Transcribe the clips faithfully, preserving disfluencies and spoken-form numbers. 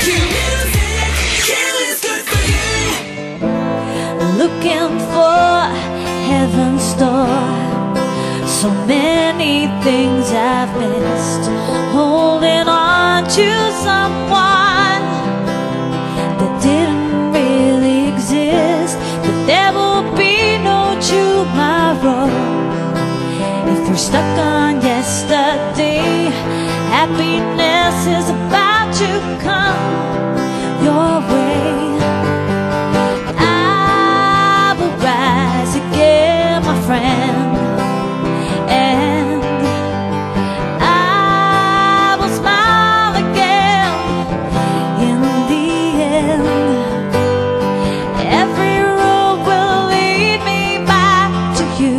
Looking for heaven's door. So many things I've missed, holding on to someone that didn't really exist. But there will be no tomorrow if you're stuck on yesterday. Happiness is about to come your way. I will rise again, my friend, and I will smile again in the end. Every road will lead me back to you.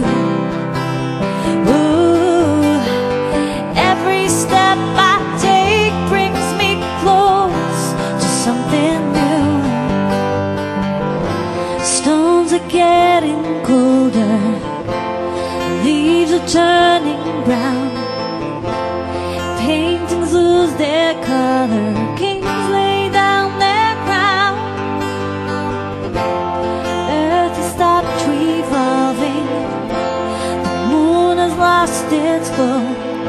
Ooh, every step I take brings me close to something new. Stones are getting colder, leaves are turning brown, paintings lose their color, kings lay down their crown. Earth has stopped revolving, the moon has lost its glow,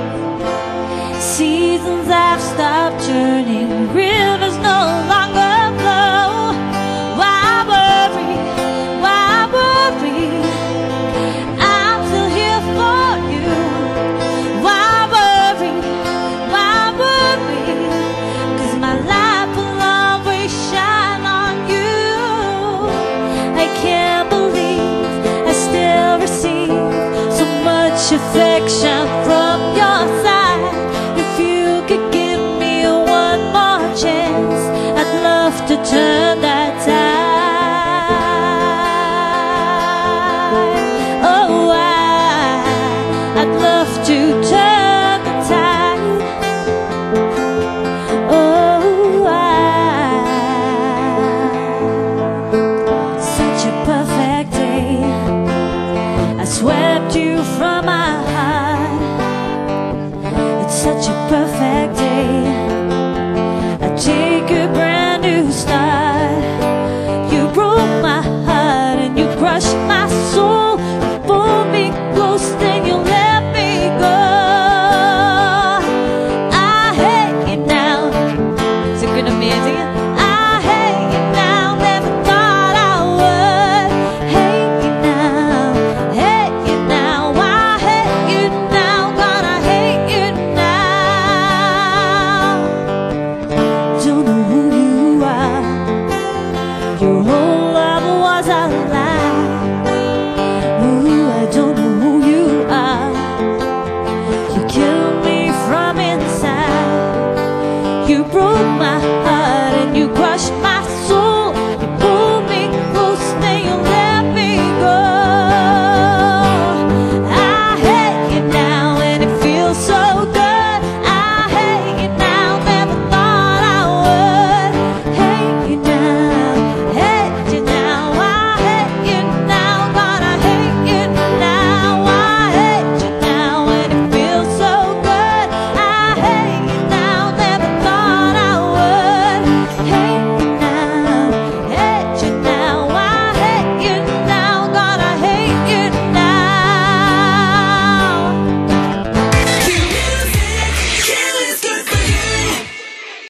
seasons have stopped turning, rivers no longer flow. Why worry? Why worry? I'm still here for you. Why worry? Why worry? 'Cause my light will always shine on you. I can't believe I still receive so much affection from your side. If you could give me one more chance, I'd love to turn that tide. Oh, I, I'd love to turn the tide. Oh, I, such a perfect day. I swept you from my heart. It's such a perfect day. I take a brand new start. You broke my heart and you crushed my soul. You pulled me close, then you let me go. I hate you now. Is it good amazing? I hate you now. Never thought I would. Hate you now. Hate you now. I hate you now. Gonna hate you now. Don't know who you are. Your whole love was a lie. Ooh, I don't know who you are. You killed me from inside. You broke my heart and you